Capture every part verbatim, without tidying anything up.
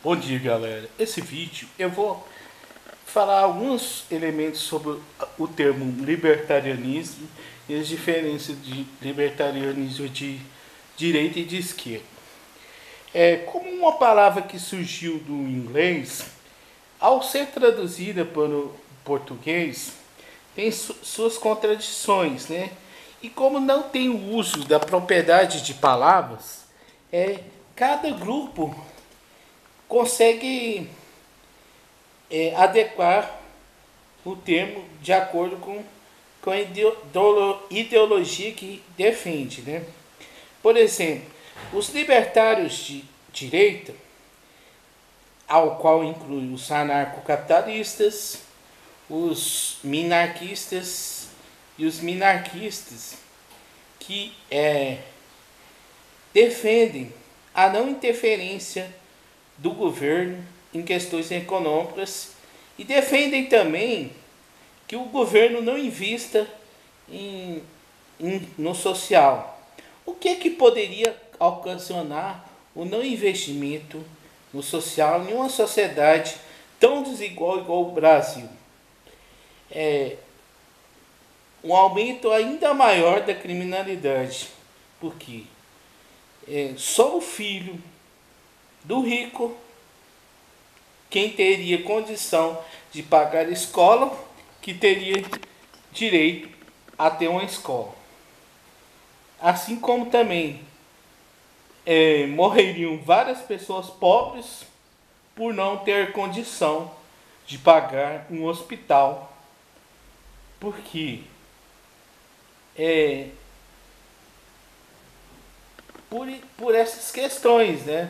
Bom dia, galera. Esse vídeo eu vou falar alguns elementos sobre o termo libertarianismo e as diferenças de libertarianismo de direita e de esquerda. É como uma palavra que surgiu do inglês, ao ser traduzida para o português, tem su suas contradições, né? E como não tem o uso da propriedade de palavras, é cada grupo consegue é, adequar o termo de acordo com, com a ideologia que defende, né? Por exemplo, os libertários de direita, ao qual inclui os anarcocapitalistas, os minarquistas e os minarquistas, que é, defendem a não interferência do governo em questões econômicas e defendem também que o governo não invista em, em, no social. O que, que poderia ocasionar o não investimento no social em uma sociedade tão desigual igual o Brasil? É, um aumento ainda maior da criminalidade, porque é, só o filho do rico, quem teria condição de pagar a escola, que teria direito a ter uma escola. Assim como também é, morreriam várias pessoas pobres por não ter condição de pagar um hospital, porque é, por, por essas questões, né?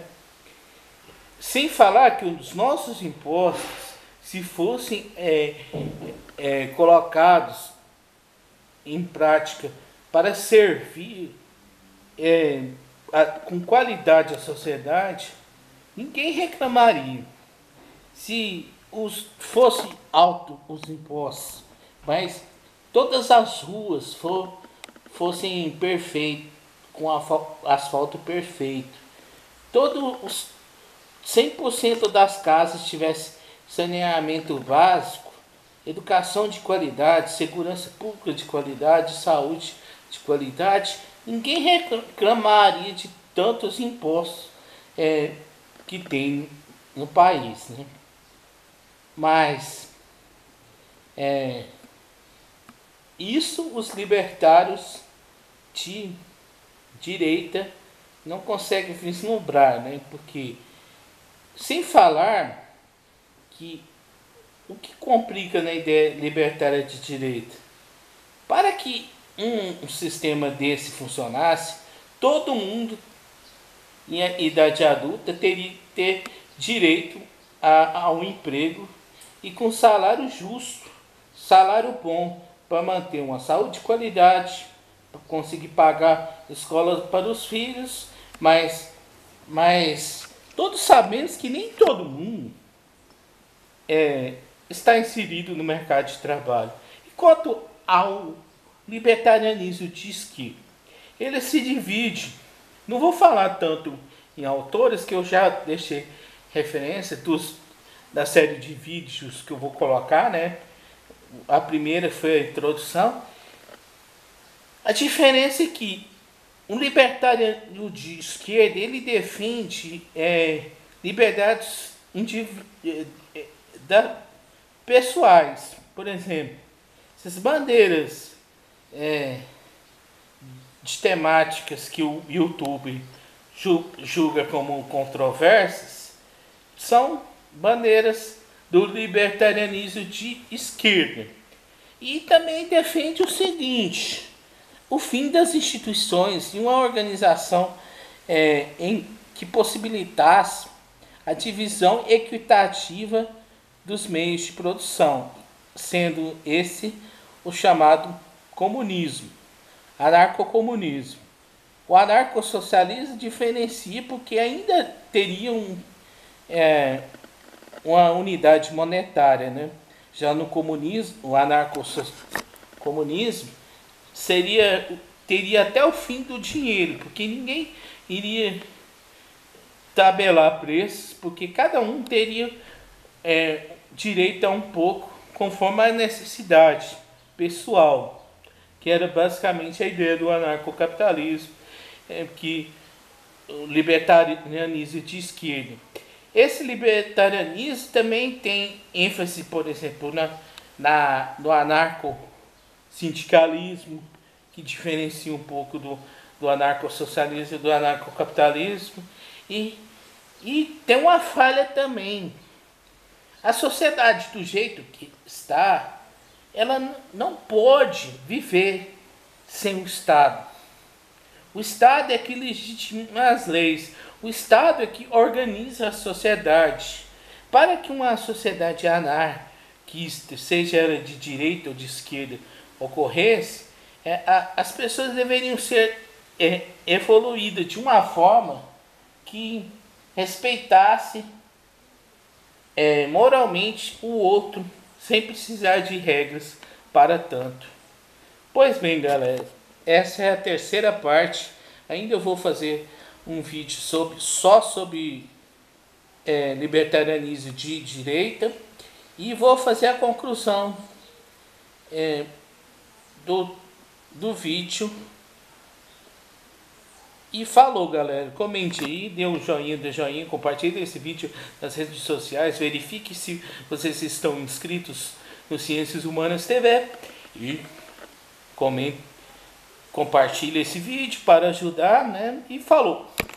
Sem falar que os nossos impostos, se fossem é, é, colocados em prática para servir é, a, com qualidade à sociedade, ninguém reclamaria. Se os, fosse alto os impostos, mas todas as ruas for, fossem perfeitas, com asfalto perfeito, todos os cem por cento das casas tivesse saneamento básico, educação de qualidade, segurança pública de qualidade, saúde de qualidade, ninguém reclamaria de tantos impostos é, que tem no país, né? Mas é, isso os libertários de direita não conseguem vislumbrar, né? Porque sem falar que o que complica na ideia libertária de direita, para que um, um sistema desse funcionasse, todo mundo em idade adulta teria que ter direito a, a um emprego e com salário justo, salário bom, para manter uma saúde de qualidade, para conseguir pagar escolas para os filhos, mas, mas todos sabemos que nem todo mundo é, está inserido no mercado de trabalho. Enquanto ao libertarianismo diz que ele se divide, não vou falar tanto em autores, que eu já deixei referência dos, da série de vídeos que eu vou colocar, né? A primeira foi a introdução. A diferença é que um libertário de esquerda, ele defende é, liberdades da, pessoais. Por exemplo, essas bandeiras é, de temáticas que o YouTube julga como controversas são bandeiras do libertarianismo de esquerda. E também defende o seguinte: o fim das instituições e uma organização é, em que possibilitasse a divisão equitativa dos meios de produção, sendo esse o chamado comunismo, anarcocomunismo. O anarcossocialismo diferencia porque ainda teria um, é, uma unidade monetária, né? Já no comunismo, o anarcocomunismo seria, teria até o fim do dinheiro, porque ninguém iria tabelar preços, porque cada um teria é, direito a um pouco conforme a necessidade pessoal, que era basicamente a ideia do anarcocapitalismo, é, que o libertarianismo de esquerda. Esse libertarianismo também tem ênfase, por exemplo, na, na, no anarco-sindicalismo, que diferencia um pouco do, do anarcossocialismo e do anarcocapitalismo. E, e tem uma falha também. A sociedade, do jeito que está, ela não pode viver sem o Estado. O Estado é que legitima as leis. O Estado é que organiza a sociedade. Para que uma sociedade anarquista, seja ela de direita ou de esquerda, ocorresse, é, a, as pessoas deveriam ser é, evoluídas de uma forma que respeitasse é, moralmente o outro, sem precisar de regras para tanto. Pois bem, galera, essa é a terceira parte. Ainda eu vou fazer um vídeo sobre, só sobre é, libertarianismo de direita, e vou fazer a conclusão é, do, do vídeo. E falou, galera, comente aí, dê um joinha, dê joinha, compartilhe esse vídeo nas redes sociais, verifique se vocês estão inscritos no Ciências Humanas T V e comente, compartilhe esse vídeo para ajudar, né? E falou!